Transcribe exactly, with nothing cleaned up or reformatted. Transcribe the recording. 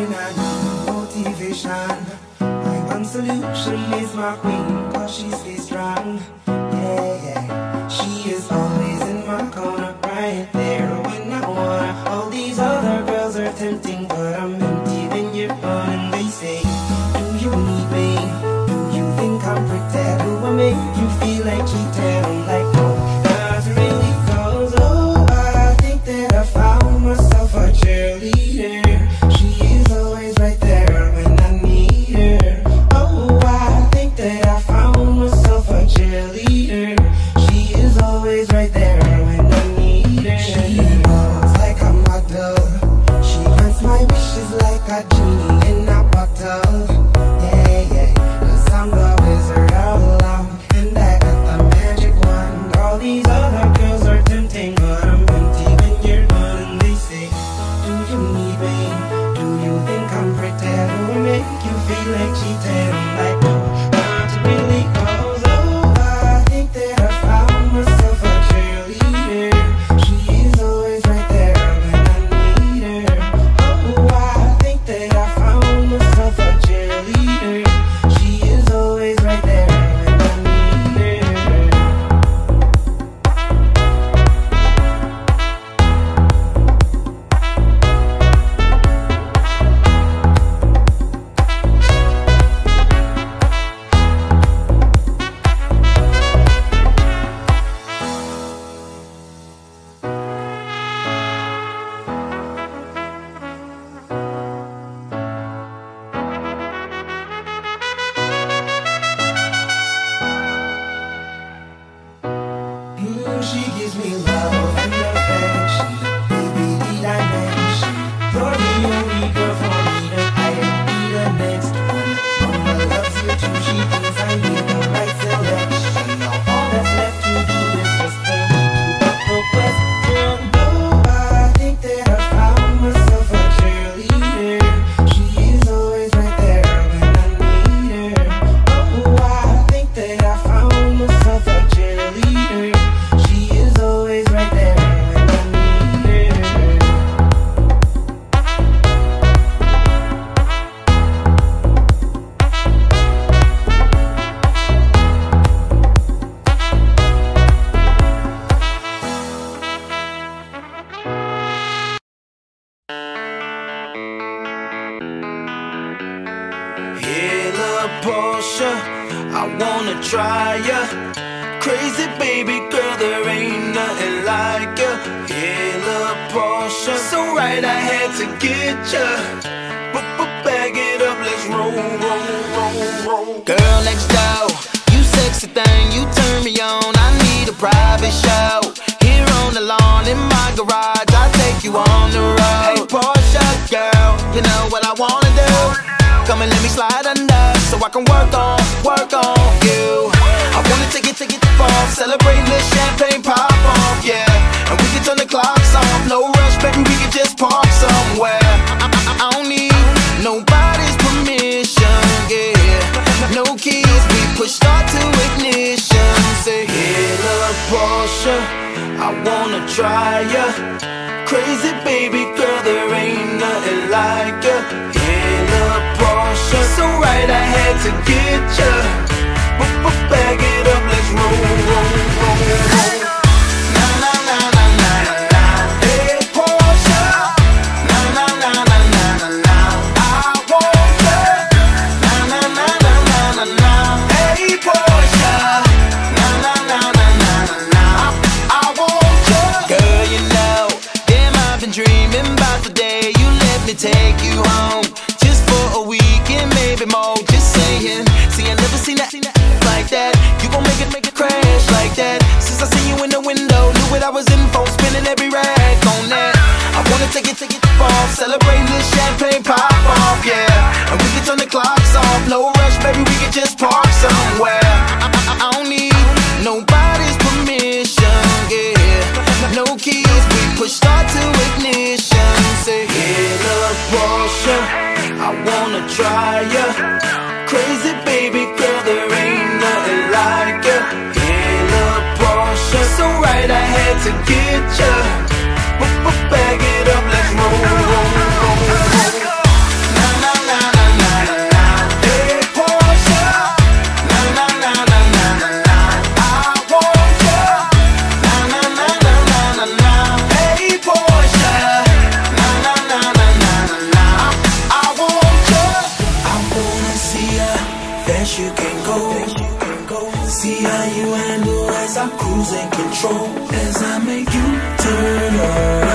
when I need motivation. My one solution is my queen, cause she stays strong. Yeah, yeah. She is always in my corner, right there when I wanna. All these other girls are tempting, but I'm empty when you're gone. And they say, do you need me? Do you think I'm pretend? Do I make you feel like cheating? I'm like, no, not really, cause oh, I think that I found myself a cheerleader. She is always right there when I need her. Oh, I think that I found myself a cheerleader. She is always right there when I need her. She walks like a model. She grants my wishes like a genie in a bottle. Yeah, yeah, cause I'm the wizard of love, and I got the magic wand. All these other girls are tempting, but I'm empty when you're gone. And they say, do you need me? Do you think I'm pretty? Do I make you feel like cheating? I'm like, no, not really, cause oh, I think that I found myself a cheerleader. She is always right there when I need her. Oh, I think that I found myself a cheerleader. She is always right there when I need her. Mm, she gives me love and affection, baby, need I mention? You're the only girl for me, that I don't be the next one. Mama loves you too, she thinks I need the right selection. Now all that's left to do is just for me to put the question. Oh, I think that I found myself a cheerleader. She is always right there when I need her. Oh, I think that I found myself a cheerleader. She is always right there when I need her. Hey, little Portia, I wanna try ya. Crazy baby girl, there ain't nothing like ya. Hey, little Portia, so right I had to get ya. But but bag it up, let's roll, roll, roll, roll. Girl next door, you sexy thing, you turn me on. I need a private show. Here on the lawn in my garage, I'll take you on the road. Hey Portia, girl, you know what I wanna do. Come and let me slide under, so I can work on, work on you. I wanna take it, take it far, celebrate this champagne pop off, yeah. And we can turn the clocks off, no rush, baby, we can just park somewhere. I, I, I don't need nobody's permission, yeah. No keys, we push start to ignition. Say, hey, little Portia, I wanna try ya. Crazy baby girl, there ain't nothing like ya. Hey, little Portia, so right I had to get ya. But but bag it up, let's roll, roll, roll, roll. Na na na na na na na. Hey Portia, na na na na na na na. I want ya. Na na na na na na na. Hey Portia, na na na na na na na. I want ya. Girl, you know, damn, I've been dreaming about the day you let me take you home, just for a week and maybe more. Just saying, see, I never seen that like that. You gon' make it, make it crash like that. Since I seen you in the window, knew what I was in for, spinning every rag on that. I wanna take it, take it far, celebrating this champagne pop off, yeah. And we can turn the clocks off, no rush, baby, we can just park somewhere. I, I, I don't need nobody's permission, yeah. No keys, we push start to ignition. Say, hey, little Portia, I wanna try ya. Crazy baby girl, there ain't nothing like ya. Hey, little Portia, so right I had to get ya. But but bag it up, let's roll, roll, roll, roll. Na cruising control as I make you turn around.